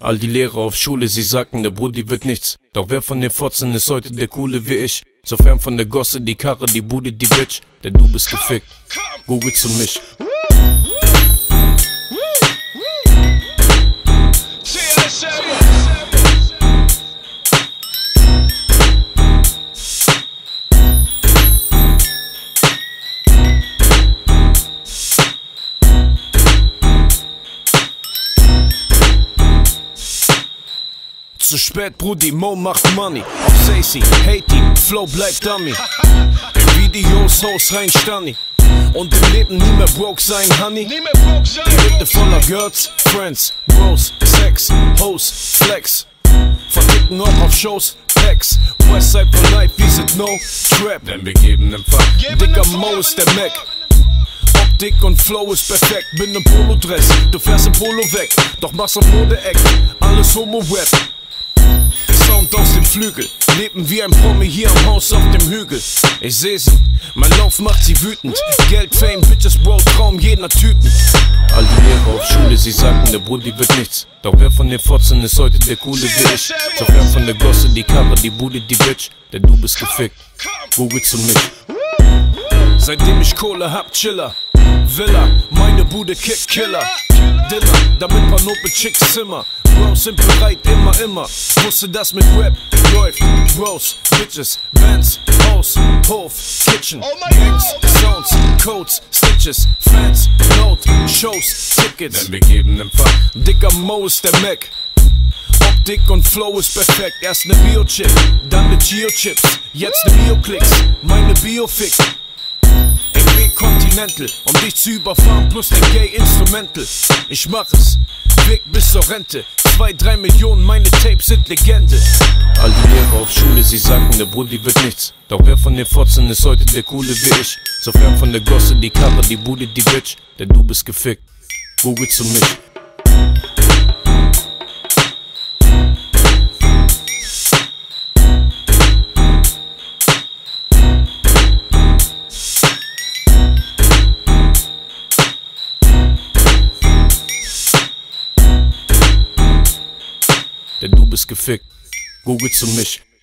All die Lehrer auf Schule, sie sagten, der Brudi wird nichts. Doch wer von den Fotzen ist heute der Coole wie ich? So fern von der Gosse, die Karre, die Bude, die Bitch. Denn du bist gefickt, Google zu mich. Zu spät, Brudi, Mo macht Money. Auf Sacy, hate ihn, Flow bleibt Dummy. In Videos, Haus rein Stani. Und im Leben nie mehr broke sein, Honey. Die Hütte voller Girls, Friends, Bros, Sex, Hoes, Flex. Verticken auch auf Shows, Packs. Westside for life, we said no trap. Denn wir geben den Fuck. Dicker Mo ist der Mac. Optik und Flow ist perfekt. Bin im Polo-Dress, du fährst im Polo weg. Doch machst auf Mode-Eck, alles Homo-Rap. Sound aus dem Flügel, leben wie ein Promi hier am Haus auf dem Hügel. Ich seh sie, mein Lauf macht sie wütend. Geld, Fame, Bitches, Bro, Traum jeder Typen. All die Lehrer auf Schule, sie sagten, der Brudi wird nichts. Doch wer von den Fotzen ist heute der Coole wie ich? So fern von der Gosse, die Karre, die Bude, die Bitch. Denn du bist gefickt, Google zu mich. Seitdem ich Kohle hab, Chiller. Villa, meine Bude kickt Killer. Dinner, damit paar Nope Chicks Zimmer. Bros sind bereit, immer. Wusste das mit Rap läuft. Bros, Bitches, Bands, Haus, Hof, Kitchen, Gangs, Sounds, Codes, Stitches, Fans, Note, Shows, Tickets. Denn wir geben den Fuck. Dicker Mo ist der Mac. Optik und Flow ist perfekt. Erst ne Bio-Chip, dann ne Geo-Chips. Jetzt ne Bio-Klicks, meine Bio-Fick. Continental, um dich zu überfahren, plus ein Gay-Instrumental. Ich mach es, Weg bis zur Rente. 2-3 Millionen, meine Tapes sind Legende. All die Lehrer auf Schule, sie sagten, der Brudi wird nichts. Doch wer von den Fotzen ist heute der Coole wie ich? So fern von der Gosse, die Karre, die Bude, die Bitch. Denn du bist gefickt, Google zu mich. Denn du bist gefickt, Google zu mich.